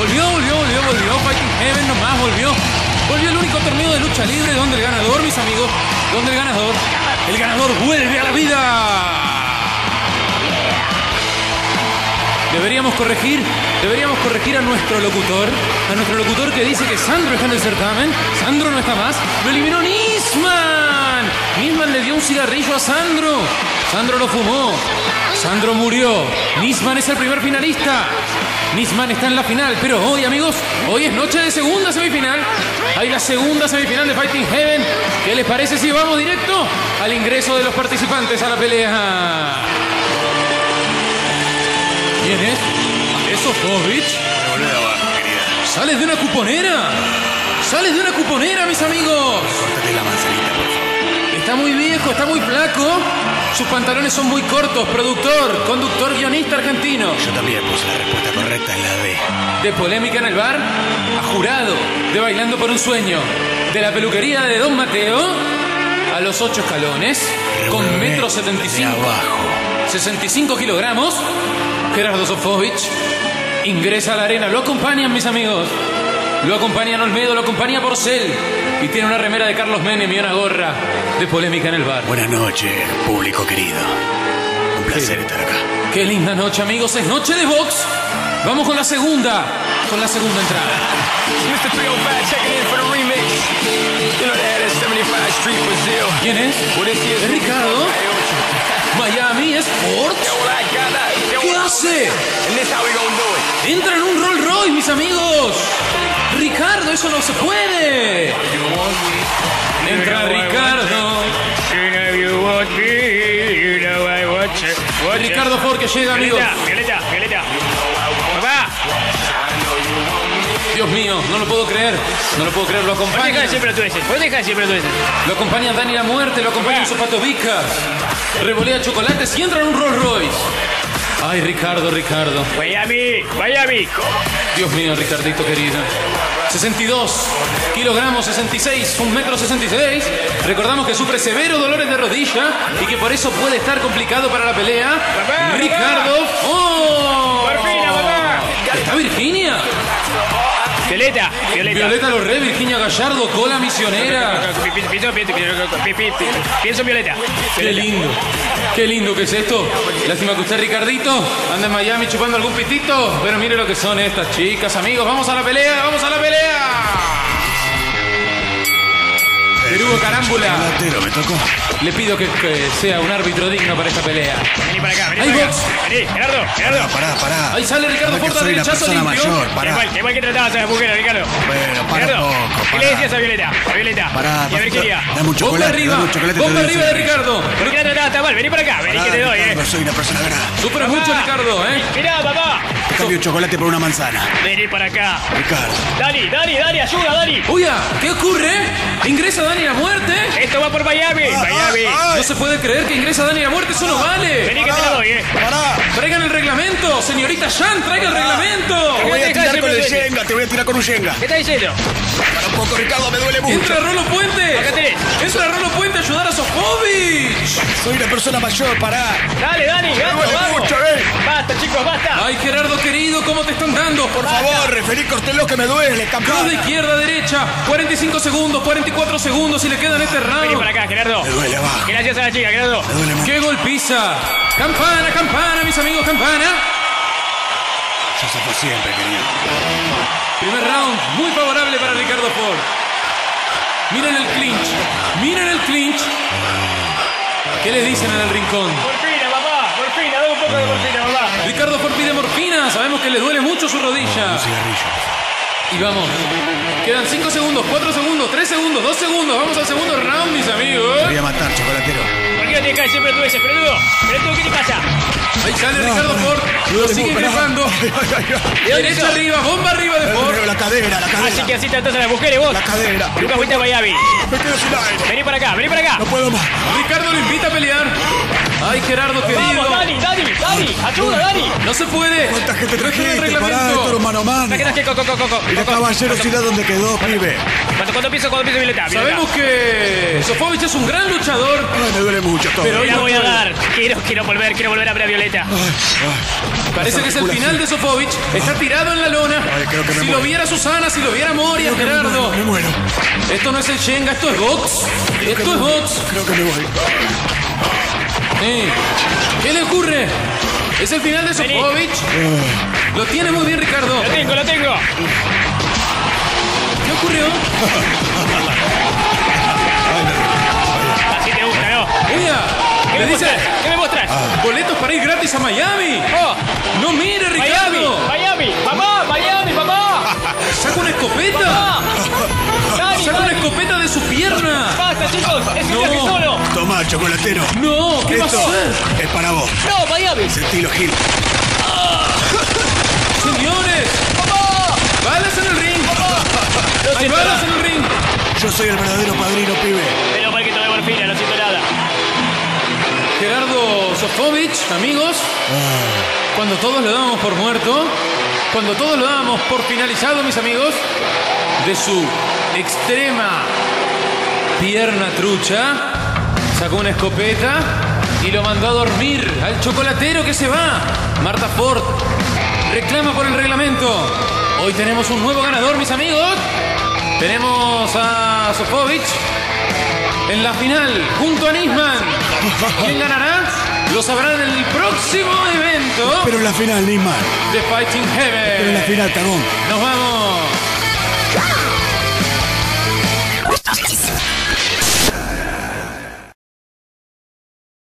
Volvió. Fighting Heaven nomás volvió. Volvió el único torneo de lucha libre donde el ganador, mis amigos, donde el ganador vuelve a la vida. Deberíamos corregir a nuestro locutor que dice que Sandro está en el certamen. Sandro no está más. Lo eliminó Nisman. Nisman le dio un cigarrillo a Sandro. Sandro lo fumó. Sandro murió. Nisman es el primer finalista. Nisman está en la final, pero hoy, amigos, hoy es noche de segunda semifinal. Hay la segunda semifinal de Fighting Heaven. ¿Qué les parece si vamos directo al ingreso de los participantes a la pelea? ¿Quién es? ¿Es Sofovich? ¿Sales de una cuponera? ¡Sales de una cuponera, mis amigos! Córtate la manzanita, por favor. Está muy viejo, está muy flaco. Sus pantalones son muy cortos. Productor, conductor, guionista argentino. Yo también puse la respuesta correcta en la D. De Polémica en el Bar a jurado de Bailando por un Sueño. De la peluquería de Don Mateo a los 8 escalones. Con 1,75 m. 65 kilogramos. Gerardo Sofovich ingresa a la arena. Lo acompañan, mis amigos. Lo acompañan Olmedo, lo acompaña Porcel. Y tiene una remera de Carlos Menem y una gorra de Polémica en el Bar. Buenas noches, público querido. Un placer estar acá. Qué linda noche, amigos. Es noche de box. Vamos con la segunda entrada. ¿Quién es? ¿Es Ricardo? Miami Sports. ¿Qué hace? Entra en un Rolls Royce, mis amigos. Ricardo, eso no se puede. Entra Ricardo. Ricardo Ford que llega, amigos. Violeta. Papá. Dios mío, no lo puedo creer. Lo acompaña. Lo acompaña Dani la Muerte, lo acompaña un Zapato Vicas. Revolea chocolates y entra en un Rolls Royce. Ay, Ricardo. Miami. Dios mío, Ricardito querido. 62 kilogramos, 66, 1,66 m. Recordamos que sufre severos dolores de rodilla y que por eso puede estar complicado para la pelea. Papá, Ricardo. ¡Oh! Por fin, papá. ¿Está Virginia? Violeta Lorré, Virginia Gallardo, cola misionera. Pienso Violeta. Qué lindo que es esto. Lástima que usted, Ricardito, anda en Miami chupando algún pitito. Pero mire lo que son estas chicas, amigos. ¡Vamos a la pelea! Perú Carámbula. Me tocó. Le pido que sea un árbitro digno para esta pelea. Vení para acá. Ahí box. Vení, Gerardo. Pará. Ahí sale Ricardo Ford, Soy una derechazo persona limpio. mayor, pará. Qué mal que tratabas a la mujer, Ricardo. Bueno, para Gerardo, un poco, ¿qué pará. le decías a Violeta? Pará, Y a ver qué haría. dame un Bomba chocolate, arriba. dame un chocolate. Bomba te doy arriba de un Ricardo. ¿Por qué la tratabas tan mal? Vení para acá, vení que te doy, Ricardo, soy una persona grande. Sufre mucho Ricardo, Mirá, papá. Cambio un chocolate por una manzana. Vení para acá. Ricardo. Dani, ayuda, Dani. Oye, ¿qué ocurre? ¿Ingresa Dani la Muerte? Esto va por Miami. No se puede creer que ingresa Dani la Muerte, eso no vale. Vení que te la doy, Pará. Traigan el reglamento, señorita Shan, traiga el reglamento. Te voy a Dejá tirar de con el siempre Shenga, te voy a tirar con un Shenga. ¿Qué estás diciendo? Para un poco, Ricardo, me duele mucho. Entra Rolo Puente. Acá tenés. Entra Rolo Puente a ayudar a Sofovich. Soy una persona mayor, pará. Dale, Dani, Me gato, duele vamos. mucho, Basta, chicos, basta. Ay, Gerardo querido, ¿cómo te están dando? Por favor, referí, córtelo que me duele, Cruz campeón. de izquierda a derecha, 45 segundos, 44 segundos y le quedan este Vení round. para acá, Gerardo. Me duele abajo. Gracias a la chica, Gerardo. Me duele mucho. ¡Qué golpiza! Campana, mis amigos, campana. Yo sapo siempre, querido. Primer round, muy favorable para Ricardo Ford. Miren el clinch. ¿Qué le dicen en el rincón? Morfina, papá. Morfina, dame un poco de morfina, papá. Ricardo Ford pide morfina, sabemos que le duele mucho su rodilla. Un cigarrillo. Y vamos, quedan 5 segundos, 4 segundos, 3 segundos, 2 segundos. Vamos al segundo round, mis amigos. Te voy a matar, chocolatero. ¿Por qué no te caes siempre tú ese, pelotudo? Pelotudo, ¿qué te pasa? Ahí sale Ricardo Ford, lo sigue ingresando. Derecha arriba, bomba arriba de Ford. La cadera. Así que así tratás a las mujeres vos. La cadera. Nunca fuiste a Miami. Me quedo sin aire. Vení para acá. No puedo más. Ricardo lo invita a pelear. Ay, Gerardo querido. Vamos, Dani. Ayuda, Dani. No se puede. ¿Cuánta gente No tiene trajiste? Pará, reglamento. esto era un mano a mano. ¿Qué que coco? Y la caballerosidad donde quedó, pibe. ¿Cuánto piso Violeta? Sabemos que Sofovich es un gran luchador. Ay, me duele mucho todo. Pero Te hoy la no voy a puede. dar. Quiero volver a ver a Violeta. Ay. Parece que es el final de Sofovich. Está tirado en la lona. Ay, creo que me Si muero. lo viera Susana, si lo viera Moria, Gerardo. Me muero. Esto no es el Shenga, esto es box. Esto es box. Creo que me voy. ¿Qué le ocurre? Es el final de Vení. Sofovich. Lo tiene muy bien, Ricardo. Lo tengo, lo tengo. ¿Qué ocurrió? Así te gusta, ¿no? Ella ¿Qué le me dice mostras? ¿Qué me mostras? boletos para ir gratis a Miami. Oh, No mire, Miami, Ricardo. Miami, papá, Miami, papá. Saca una escopeta. Ah, Dani, Saca una Dani. escopeta de su pierna. Basta, chicos, es un No. viaje solo. Toma, chocolatero. No, ¿qué va a Esto hacer? es para vos. No, Miami. Sentilo, Gil. Señores, Papá. balas en el ring. No Hay siento balas nada. en el ring. Yo soy el verdadero padrino, pibe. Menos mal que tomé morfina, no siento nada. Gerardo Sofovich, amigos, cuando todos lo dábamos por muerto, cuando todos lo dábamos por finalizado, mis amigos, de su extrema pierna trucha, sacó una escopeta y lo mandó a dormir al chocolatero que se va. Marta Ford reclama por el reglamento. Hoy tenemos un nuevo ganador, mis amigos. Tenemos a Sofovich en la final junto a Nisman. ¿Quién ganará? Lo sabrán en el próximo evento Pero en la final, Nisman. de Fighting Pero en la Heaven. final, Tagón. Nos vamos.